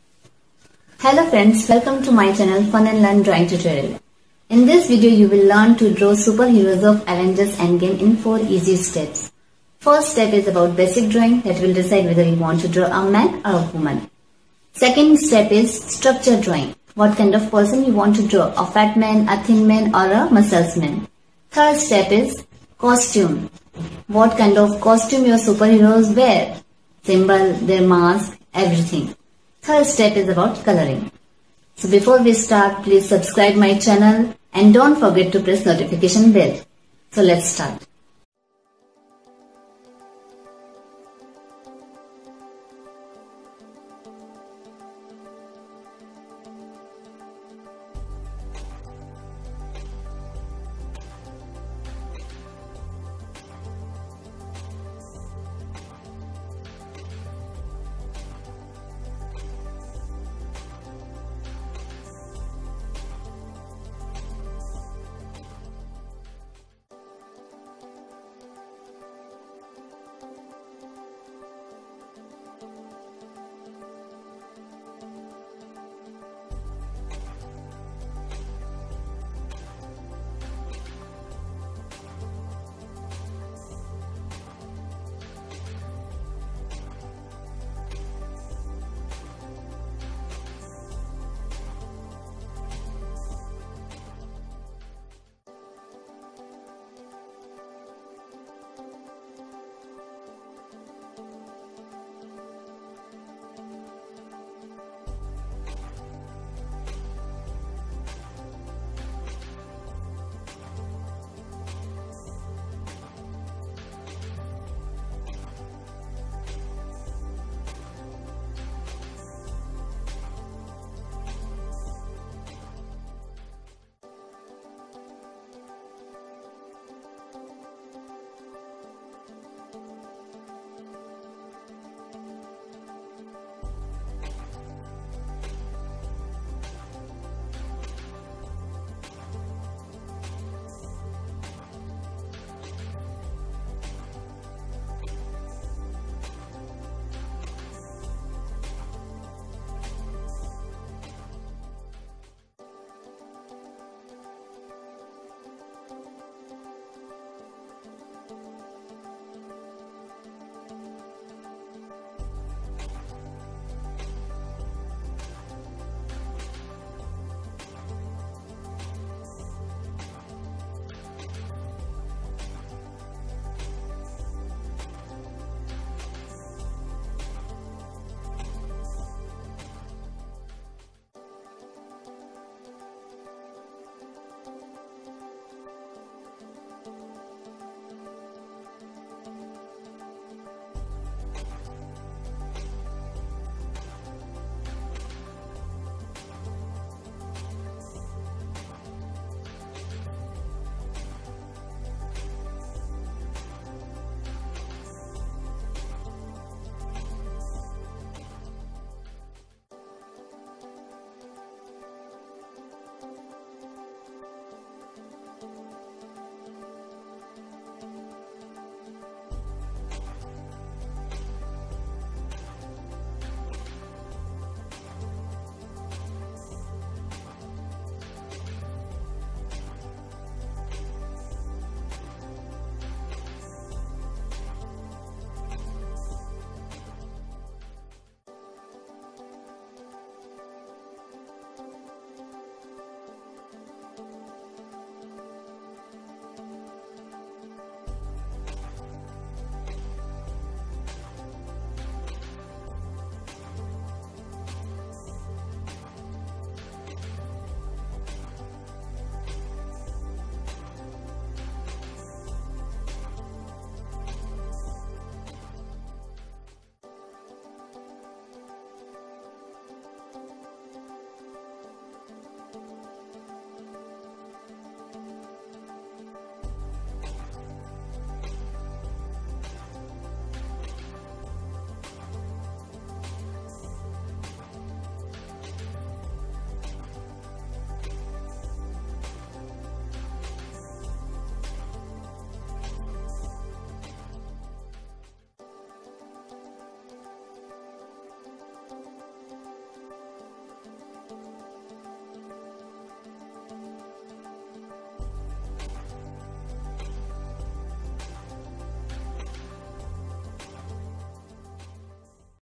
Hello friends, welcome to my channel Fun and Learn Drawing Tutorial. In this video you will learn to draw superheroes of Avengers Endgame in 4 easy steps. First step is about basic drawing that will decide whether you want to draw a man or a woman. Second step is structure drawing. What kind of person you want to draw, a fat man, a thin man or a muscles man. Third step is costume. What kind of costume your superheroes wear, symbol, their mask, everything. Third step is about coloring. So before we start, please subscribe my channel and don't forget to press notification bell. So let's start.